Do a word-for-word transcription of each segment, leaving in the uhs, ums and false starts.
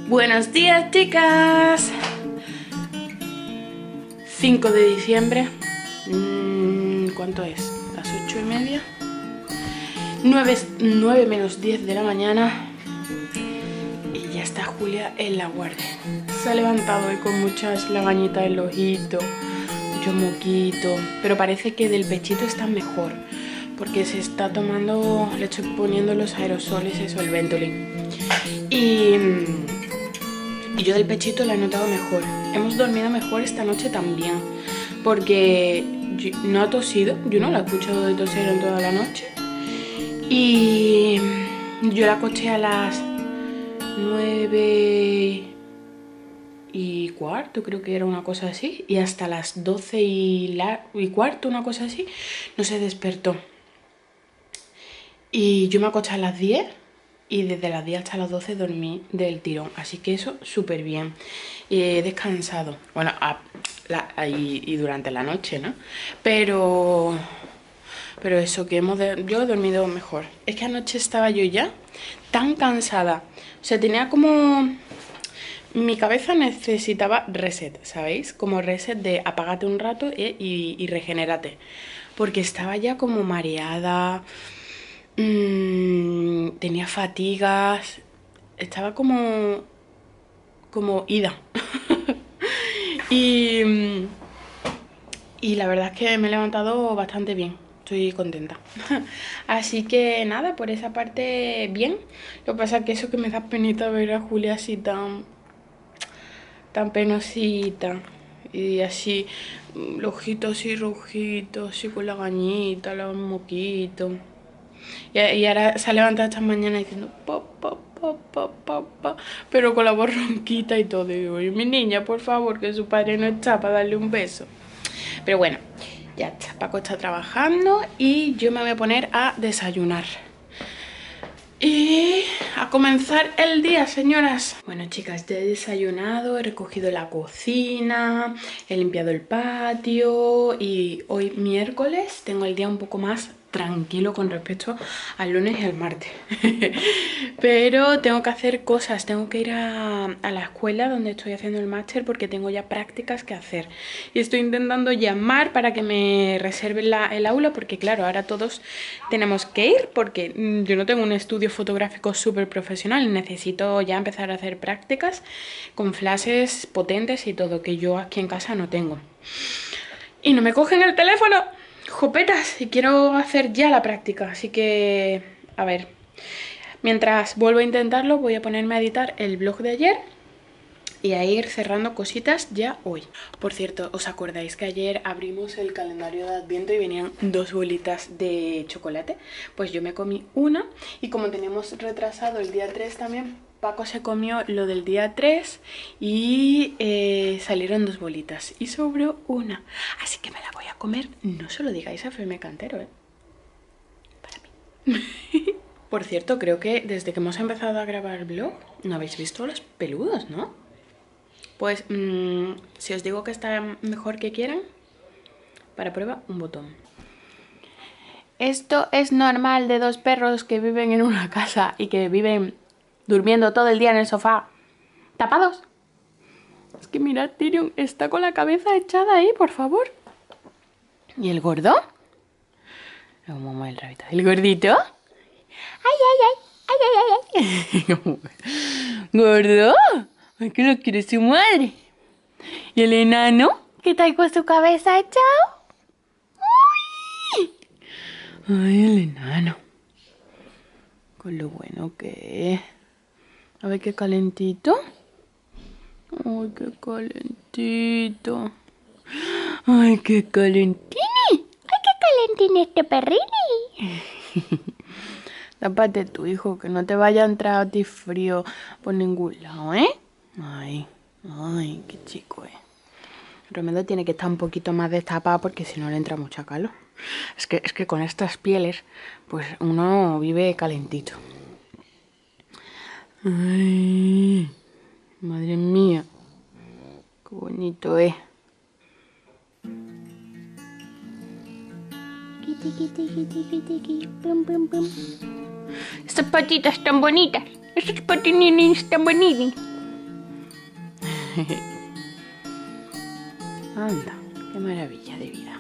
Buenos días, chicas. cinco de diciembre. ¿Cuánto es? Las ocho y media. nueve menos diez de la mañana. Y ya está Julia en la guardia. Se ha levantado hoy con muchas lagañitas en el ojito, mucho moquito, pero parece que del pechito está mejor, porque se está tomando, le estoy poniendo los aerosoles, eso, el Ventolin. Y, y yo del pechito la he notado mejor. Hemos dormido mejor esta noche también, porque yo, no ha tosido, yo no la he escuchado de toser en toda la noche. Y yo la acosté a las nueve y cuarto, creo que era una cosa así, y hasta las doce y, la, y cuarto, una cosa así, no se despertó. Y yo me acosté a las diez y desde las diez hasta las doce dormí del tirón, así que eso súper bien. Y he descansado, bueno, a, la, y, y durante la noche, ¿no? Pero... Pero eso, que hemos de, yo he dormido mejor. Es que anoche estaba yo ya tan cansada. O sea, tenía como... Mi cabeza necesitaba reset, ¿sabéis? Como reset de apágate un rato y, y, y regenérate. Porque estaba ya como mareada, mmm, tenía fatigas, estaba como... como ida. y, y la verdad es que me he levantado bastante bien. Estoy contenta. Así que nada, por esa parte bien. Lo que pasa es que eso que me da penita ver a Julia así tan... tan penosita. Y así, los ojitos así rojitos, así con la gañita, los moquitos. Y, y ahora se ha levantado esta mañana diciendo pa, pa, pa, pa, pa, pa, pero con la voz ronquita y todo. Y digo, mi niña, por favor, que su padre no está para darle un beso. Pero bueno, ya está, Paco está trabajando y yo me voy a poner a desayunar. Y a comenzar el día, señoras. Bueno, chicas, ya he desayunado, he recogido la cocina, he limpiado el patio y hoy miércoles tengo el día un poco más tranquilo con respecto al lunes y al martes. Pero tengo que hacer cosas, tengo que ir a, a la escuela donde estoy haciendo el máster porque tengo ya prácticas que hacer. Y estoy intentando llamar para que me reserven la, el aula porque claro, ahora todos tenemos que ir porque yo no tengo un estudio fotográfico súper profesional. Necesito ya empezar a hacer prácticas con flashes potentes y todo, que yo aquí en casa no tengo. Y no me cogen el teléfono. Jopetas, y quiero hacer ya la práctica, así que, a ver, mientras vuelvo a intentarlo voy a ponerme a editar el vlog de ayer y a ir cerrando cositas ya hoy. Por cierto, ¿os acordáis que ayer abrimos el calendario de Adviento y venían dos bolitas de chocolate? Pues yo me comí una y como teníamos retrasado el día tres también, Paco se comió lo del día tres y eh, salieron dos bolitas y sobró una. Así que me la voy a comer. No se lo digáis a Feme Cantero, ¿eh? Para mí. Por cierto, creo que desde que hemos empezado a grabar el vlog no habéis visto los peludos, ¿no? Pues mmm, si os digo que está mejor que quieran, para prueba un botón. Esto es normal de dos perros que viven en una casa y que viven durmiendo todo el día en el sofá, tapados. Es que mirad, Tyrion está con la cabeza echada ahí, por favor. ¿Y el gordo? Vamos a mover el rabito. ¿El gordito? ¡Ay, ay, ay! ¡Ay, ay, ay! ay. ¿Gordo? Ay, que lo quiere su madre. ¿Y el enano? ¿Qué tal con su cabeza echado? ¡Ay! Ay, el enano. Con lo bueno que es. A ver qué calentito. Ay, qué calentito. Ay, qué calentini. Ay, qué calentini este perrini. Tápate tu hijo, que no te vaya a entrar a ti frío por ningún lado, ¿eh? Ay, ay, qué chico, ¿eh? Romero tiene que estar un poquito más destapado porque si no le entra mucha calor. Es que, es que con estas pieles, pues uno vive calentito. Ay, madre mía, qué bonito es. Estas patitas tan bonitas, estos patinines tan bonitos. Anda, qué maravilla de vida.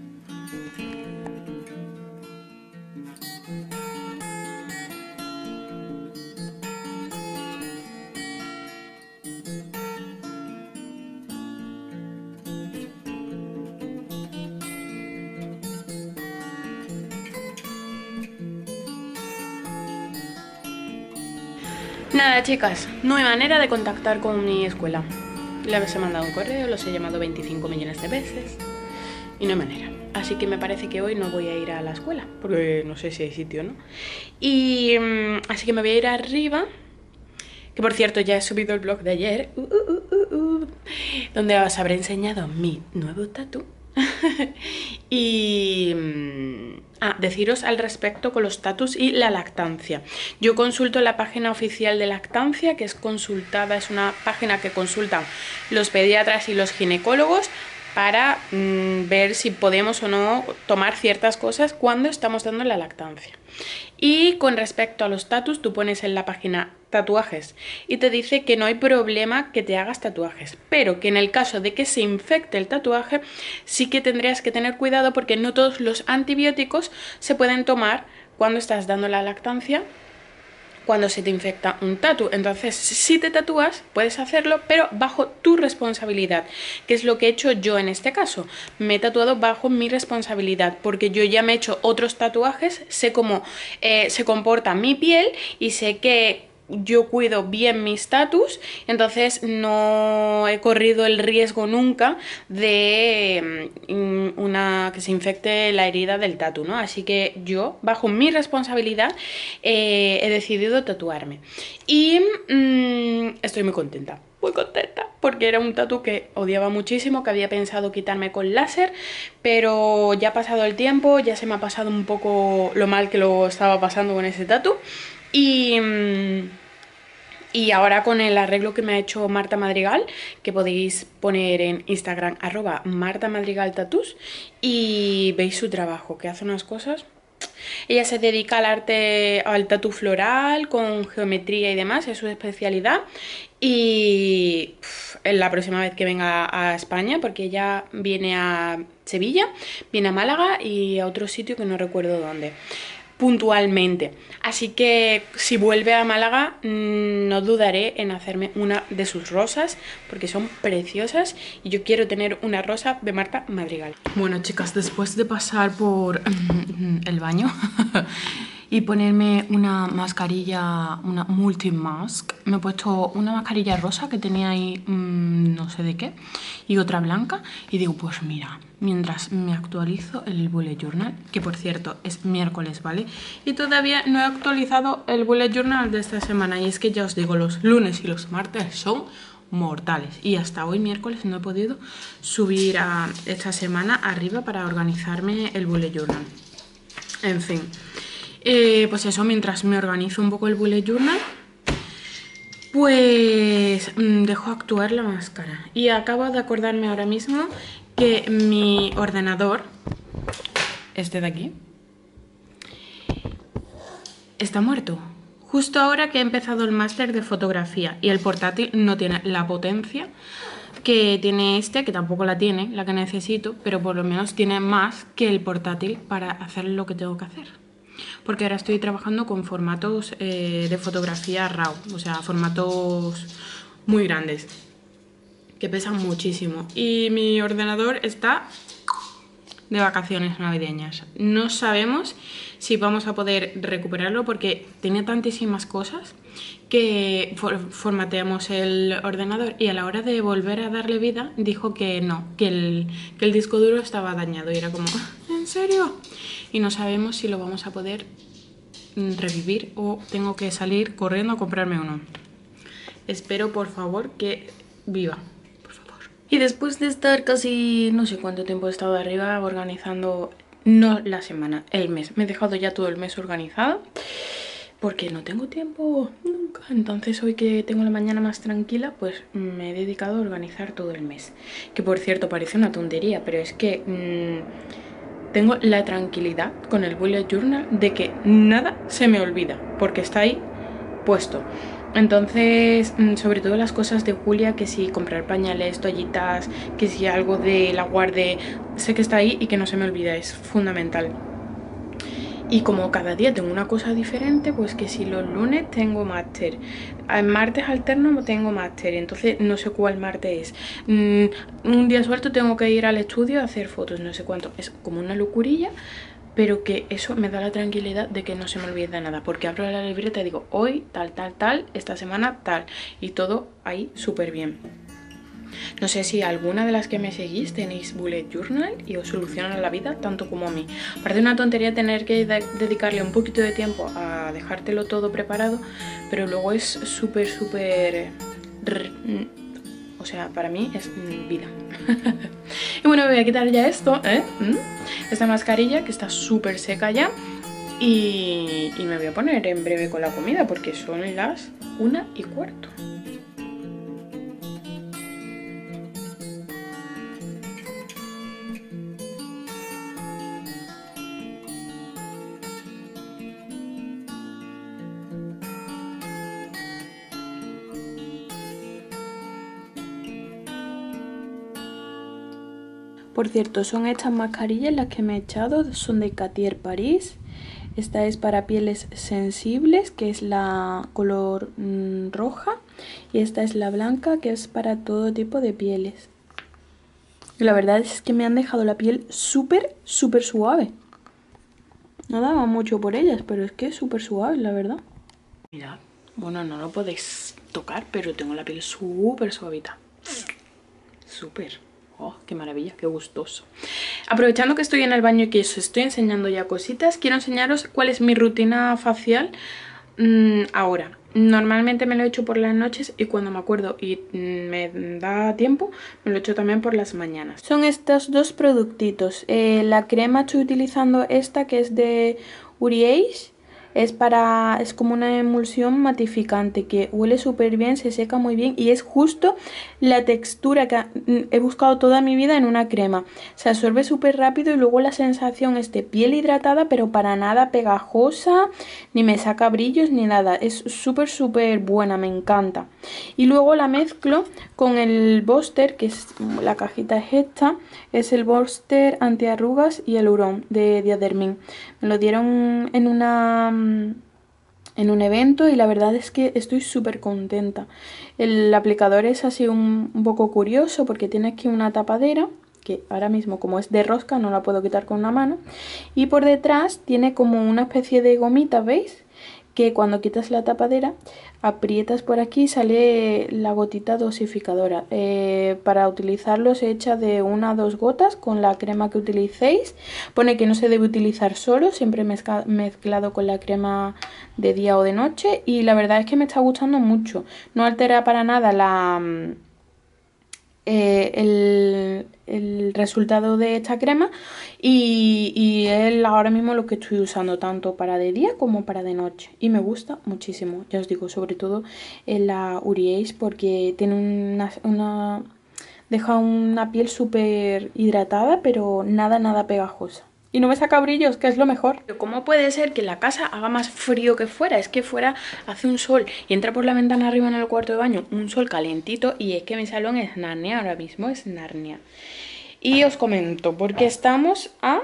Nada, chicas, no hay manera de contactar con mi escuela. Les he mandado un correo, los he llamado veinticinco millones de veces y no hay manera. Así que me parece que hoy no voy a ir a la escuela, porque no sé si hay sitio o no. Y um, así que me voy a ir arriba, que por cierto ya he subido el blog de ayer, uh, uh, uh, uh, donde os habré enseñado mi nuevo tatu. Y ah, deciros al respecto con los tatus y la lactancia. Yo consulto la página oficial de lactancia, que es consultada, es una página que consultan los pediatras y los ginecólogos para mmm, ver si podemos o no tomar ciertas cosas cuando estamos dando la lactancia. Y con respecto a los tatus, tú pones en la página tatuajes y te dice que no hay problema que te hagas tatuajes, pero que en el caso de que se infecte el tatuaje sí que tendrías que tener cuidado, porque no todos los antibióticos se pueden tomar cuando estás dando la lactancia cuando se te infecta un tatu. Entonces, si te tatúas, puedes hacerlo, pero bajo tu responsabilidad, que es lo que he hecho yo en este caso. Me he tatuado bajo mi responsabilidad, porque yo ya me he hecho otros tatuajes, sé cómo eh, se comporta mi piel y sé que yo cuido bien mis tatus, entonces no he corrido el riesgo nunca de um, una que se infecte la herida del tatu, ¿no? Así que yo, bajo mi responsabilidad, eh, he decidido tatuarme. Y um, estoy muy contenta. Muy contenta, porque era un tatu que odiaba muchísimo, que había pensado quitarme con láser, pero ya ha pasado el tiempo, ya se me ha pasado un poco lo mal que lo estaba pasando con ese tatu. Y, y ahora con el arreglo que me ha hecho Marta Madrigal, que podéis poner en Instagram arroba Marta Madrigal Tatus, y veis su trabajo, que hace unas cosas. Ella se dedica al arte, al tatu floral, con geometría y demás, es su especialidad. Y pff, la próxima vez que venga a España, porque ella viene a Sevilla, viene a Málaga y a otro sitio que no recuerdo dónde, puntualmente. Así que si vuelve a Málaga, mmm, no dudaré en hacerme una de sus rosas, porque son preciosas y yo quiero tener una rosa de Marta Madrigal. Bueno, chicas, después de pasar por el baño y ponerme una mascarilla, una multimask, me he puesto una mascarilla rosa que tenía ahí mmm, no sé de qué, y otra blanca, y digo, pues mira, mientras me actualizo el bullet journal, que por cierto es miércoles, ¿vale? Y todavía no he actualizado el bullet journal de esta semana, y es que ya os digo, los lunes y los martes son mortales, y hasta hoy miércoles no he podido subir a esta semana arriba para organizarme el bullet journal. En fin, eh, pues eso, mientras me organizo un poco el bullet journal, pues mmm, dejo actuar la máscara. Y acabo de acordarme ahora mismo que mi ordenador, este de aquí, está muerto. Justo ahora que he empezado el máster de fotografía, y el portátil no tiene la potencia que tiene este, que tampoco la tiene, la que necesito, pero por lo menos tiene más que el portátil para hacer lo que tengo que hacer. Porque ahora estoy trabajando con formatos eh, de fotografía RAW, o sea, formatos muy grandes, que pesan muchísimo. Y mi ordenador está de vacaciones navideñas. No sabemos si vamos a poder recuperarlo, porque tiene tantísimas cosas que for formateamos el ordenador, y a la hora de volver a darle vida dijo que no, que el, que el disco duro estaba dañado, y era como, ¿en serio? Y no sabemos si lo vamos a poder revivir o tengo que salir corriendo a comprarme uno. Espero, por favor, que viva. Y después de estar casi no sé cuánto tiempo he estado arriba organizando, no la semana, el mes, me he dejado ya todo el mes organizado porque no tengo tiempo nunca. Entonces hoy que tengo la mañana más tranquila, pues me he dedicado a organizar todo el mes. Que por cierto parece una tontería, pero es que mmm, tengo la tranquilidad con el bullet journal de que nada se me olvida, porque está ahí puesto. Entonces, sobre todo las cosas de Julia, que si comprar pañales, toallitas, que si algo de la guarde, sé que está ahí y que no se me olvida, es fundamental. Y como cada día tengo una cosa diferente, pues que si los lunes tengo máster, el martes alterno tengo máster, entonces no sé cuál martes es. Mm, un día suelto tengo que ir al estudio a hacer fotos, no sé cuánto. Es como una locurilla, pero que eso me da la tranquilidad de que no se me olvide nada, porque abro la libreta y digo, hoy tal, tal, tal, esta semana tal, y todo ahí súper bien. No sé si alguna de las que me seguís tenéis bullet journal y os soluciona la vida tanto como a mí. Parece una tontería tener que de dedicarle un poquito de tiempo a dejártelo todo preparado, pero luego es súper, súper... O sea, para mí es vida. Y bueno, voy a quitar ya esto, ¿eh? Esta mascarilla que está súper seca ya. Y, y me voy a poner en breve con la comida porque son las una y cuarto. Por cierto, son estas mascarillas las que me he echado, son de Cartier Paris. Esta es para pieles sensibles, que es la color mmm, roja. Y esta es la blanca, que es para todo tipo de pieles. Y la verdad es que me han dejado la piel súper, súper suave. No daba mucho por ellas, pero es que es súper suave, la verdad. Mirad, bueno, no lo podéis tocar, pero tengo la piel súper suavita. Súper. Oh, qué maravilla, qué gustoso. Aprovechando que estoy en el baño y que os estoy enseñando ya cositas, quiero enseñaros cuál es mi rutina facial mmm, ahora. Normalmente me lo he hecho por las noches y cuando me acuerdo y me da tiempo, me lo he hecho también por las mañanas. Son estos dos productitos. Eh, la crema estoy utilizando esta que es de Uriage. Es para, es como una emulsión matificante que huele súper bien, se seca muy bien y es justo la textura que he buscado toda mi vida en una crema. Se absorbe súper rápido y luego la sensación es de piel hidratada, pero para nada pegajosa, ni me saca brillos ni nada. Es súper súper buena, me encanta. Y luego la mezclo con el Booster, que es la cajita es esta, es el Booster antiarrugas y el Hurón de Diadermin. Me lo dieron en una en un evento y la verdad es que estoy súper contenta. El aplicador es así un, un poco curioso porque tiene aquí una tapadera que ahora mismo como es de rosca no la puedo quitar con una mano, y por detrás tiene como una especie de gomita, ¿veis? Que cuando quitas la tapadera aprietas por aquí y sale la gotita dosificadora. Eh, para utilizarlo se echa de una a dos gotas con la crema que utilicéis. Pone que no se debe utilizar solo, siempre mezcla, mezclado con la crema de día o de noche, y la verdad es que me está gustando mucho. No altera para nada la... Eh, el, el resultado de esta crema y, y es ahora mismo lo que estoy usando tanto para de día como para de noche y me gusta muchísimo, ya os digo, sobre todo en la Uriage porque tiene una, una deja una piel súper hidratada pero nada nada pegajosa. Y no me saca brillos, que es lo mejor. Pero ¿cómo puede ser que en la casa haga más frío que fuera? Es que fuera hace un sol y entra por la ventana arriba en el cuarto de baño un sol calentito y es que mi salón es Narnia, ahora mismo es Narnia. Y os comento, porque estamos a...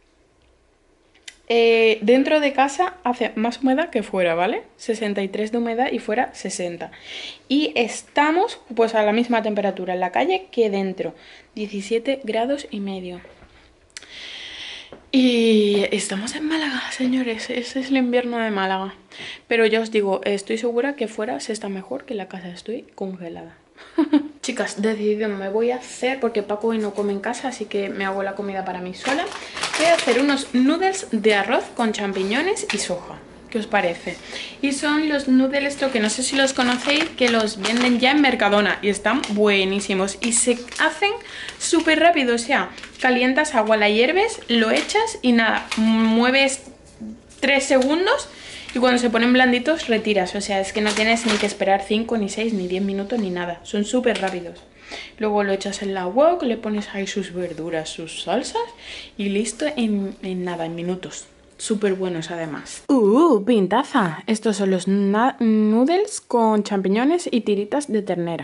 Eh, dentro de casa hace más humedad que fuera, ¿vale? sesenta y tres de humedad y fuera sesenta. Y estamos pues a la misma temperatura en la calle que dentro, diecisiete grados y medio. Y estamos en Málaga, señores, ese es el invierno de Málaga. Pero ya os digo, estoy segura que fuera se está mejor que en la casa, estoy congelada. Chicas, decidido me voy a hacer, porque Paco hoy no come en casa, así que me hago la comida para mí sola. Voy a hacer unos noodles de arroz con champiñones y soja. ¿Qué os parece? Y son los noodles, esto que no sé si los conocéis, que los venden ya en Mercadona y están buenísimos y se hacen súper rápido. O sea, calientas agua, la hierves, lo echas y nada, mueves tres segundos y cuando se ponen blanditos retiras. O sea, es que no tienes ni que esperar cinco, ni seis, ni diez minutos, ni nada. Son súper rápidos. Luego lo echas en la wok, le pones ahí sus verduras, sus salsas y listo en, en nada, en minutos. súper buenos además. ¡Uh! Pintaza. Estos son los noodles con champiñones y tiritas de ternera.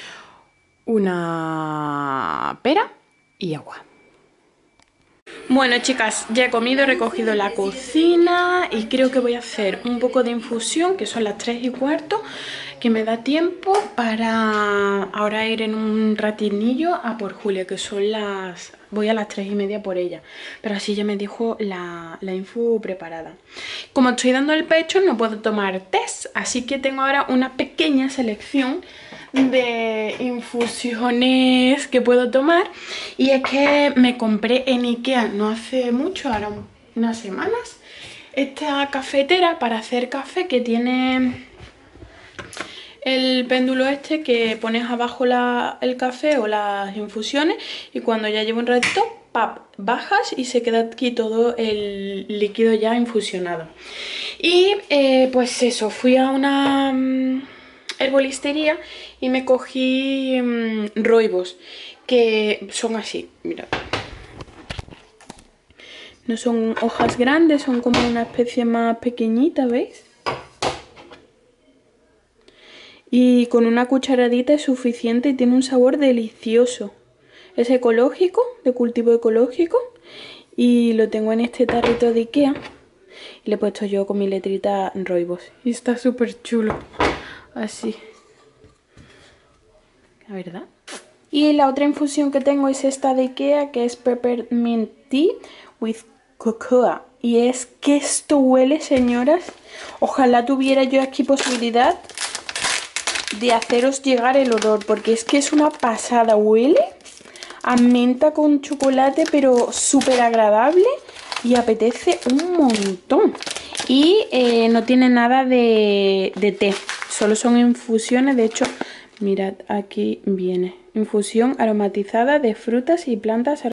Una pera y agua. Bueno, chicas, ya he comido, he recogido la cocina y creo que voy a hacer un poco de infusión, que son las tres y cuarto, que me da tiempo para ahora ir en un ratinillo a por Julia, que son las... voy a las tres y media por ella, pero así ya me dijo la, la info preparada. Como estoy dando el pecho no puedo tomar test, así que tengo ahora una pequeña selección de infusiones que puedo tomar. Y es que me compré en Ikea no hace mucho, ahora unas semanas, esta cafetera para hacer café que tiene el péndulo este que pones abajo la, el café o las infusiones, y cuando ya llevo un ratito, pap, bajas y se queda aquí todo el líquido ya infusionado. Y eh, pues eso, fui a una um, herbolistería y me cogí um, roibos, que son así, mirad. No son hojas grandes, son como una especie más pequeñita, ¿veis? Y con una cucharadita es suficiente y tiene un sabor delicioso. Es ecológico, de cultivo ecológico, y lo tengo en este tarrito de Ikea. Y le he puesto yo con mi letrita roibos. Y está súper chulo. Así. La verdad. Y la otra infusión que tengo es esta de Ikea, que es Peppermint Tea with Cocoa. Y es que esto huele, señoras. Ojalá tuviera yo aquí posibilidad de haceros llegar el olor, porque es que es una pasada. Huele a menta con chocolate, pero súper agradable y apetece un montón. Y eh, no tiene nada de, de té, solo son infusiones. De hecho, mirad, aquí viene infusión aromatizada de frutas y plantas